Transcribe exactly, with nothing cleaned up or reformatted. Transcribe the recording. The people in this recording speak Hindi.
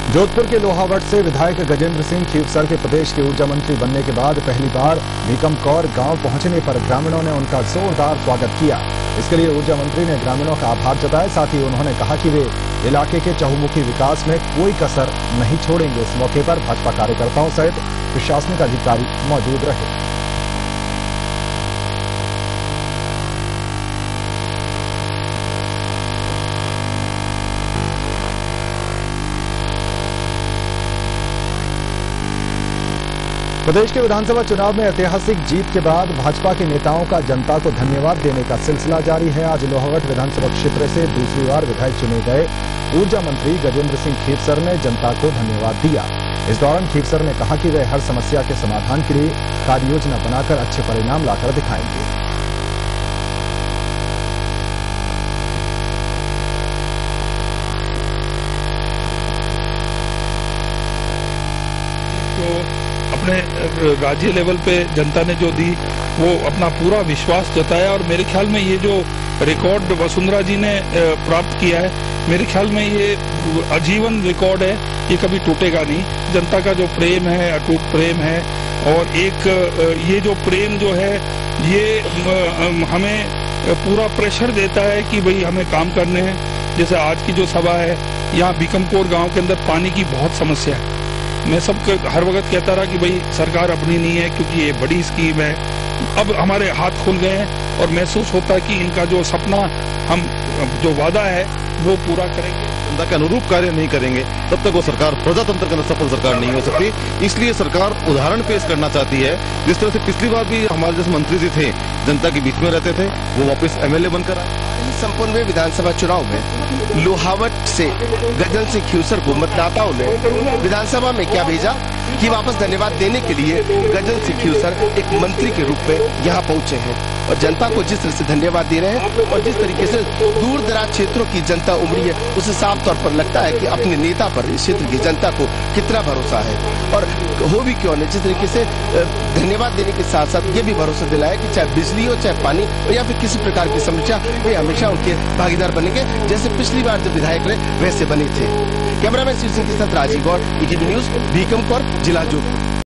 जोधपुर के लोहावट से विधायक गजेंद्र सिंह खीवसर के प्रदेश के ऊर्जा मंत्री बनने के बाद पहली बार भीकम कौर गांव पहुंचने पर ग्रामीणों ने उनका जोरदार स्वागत किया। इसके लिए ऊर्जा मंत्री ने ग्रामीणों का आभार जताया। साथ ही उन्होंने कहा कि वे इलाके के चहुमुखी विकास में कोई कसर नहीं छोड़ेंगे। इस मौके पर भाजपा कार्यकर्ताओं सहित प्रशासनिक अधिकारी मौजूद रहे। प्रदेश के विधानसभा चुनाव में ऐतिहासिक जीत के बाद भाजपा के नेताओं का जनता को धन्यवाद देने का सिलसिला जारी है। आज लोहावट विधानसभा क्षेत्र से दूसरी बार विधायक चुने गए ऊर्जा मंत्री गजेंद्र सिंह खीवसर ने जनता को धन्यवाद दिया। इस दौरान खीवसर ने कहा कि वे हर समस्या के समाधान के लिए कार्ययोजना बनाकर अच्छे परिणाम लाकर दिखाएंगे। तो अपने राज्य लेवल पे जनता ने जो दी वो अपना पूरा विश्वास जताया और मेरे ख्याल में ये जो रिकॉर्ड वसुंधरा जी ने प्राप्त किया है, मेरे ख्याल में ये आजीवन रिकॉर्ड है, ये कभी टूटेगा नहीं। जनता का जो प्रेम है, अटूट प्रेम है और एक ये जो प्रेम जो है ये हमें पूरा प्रेशर देता है कि भाई हमें काम करने हैं। जैसे आज की जो सभा है, यहाँ भीकमकोर गांव के अंदर पानी की बहुत समस्या है। मैं सब हर वक्त कहता रहा कि भाई सरकार अपनी नहीं है क्योंकि ये बड़ी स्कीम है। अब हमारे हाथ खुल गए हैं और महसूस होता है कि इनका जो सपना, हम जो वादा है वो पूरा करेंगे। जनता के अनुरूप कार्य नहीं करेंगे तब तक वो सरकार प्रजातंत्र के अंदर सफल सरकार नहीं हो सकती। इसलिए सरकार उदाहरण पेश करना चाहती है। जिस तरह से पिछली बार भी हमारे जैसे मंत्री जी थे, जनता के बीच में रहते थे, वो वापस एमएलए बनकर आए। संपन्न हुए विधानसभा चुनाव में लोहावट से गजेंद्र सिंह खीवसर को मतदाताओं ने विधानसभा में क्या भेजा कि वापस धन्यवाद देने के लिए गजेंद्र सिंह खीवसर एक मंत्री के रूप में यहाँ पहुंचे हैं और जनता को जिस तरह से धन्यवाद दे रहे हैं और जिस तरीके से दूर दराज क्षेत्रों की जनता उमड़ी है, उसे साफ तौर पर लगता है कि अपने नेता पर इस क्षेत्र की जनता को कितना भरोसा है। और हो भी क्यों नहीं, जिस तरीके से धन्यवाद देने के साथ साथ ये भी भरोसा दिलाया कि चाहे बिजली हो, चाहे पानी हो या फिर किसी प्रकार की समस्या, वे हमेशा उनके भागीदार बनेंगे जैसे पिछली बार जब विधायक रहे वैसे बने थे। कैमरामैन शिव सिंह के साथ राजीव गौड़, ईटीवी न्यूज, भीकमकोर, जिला जोधपुर।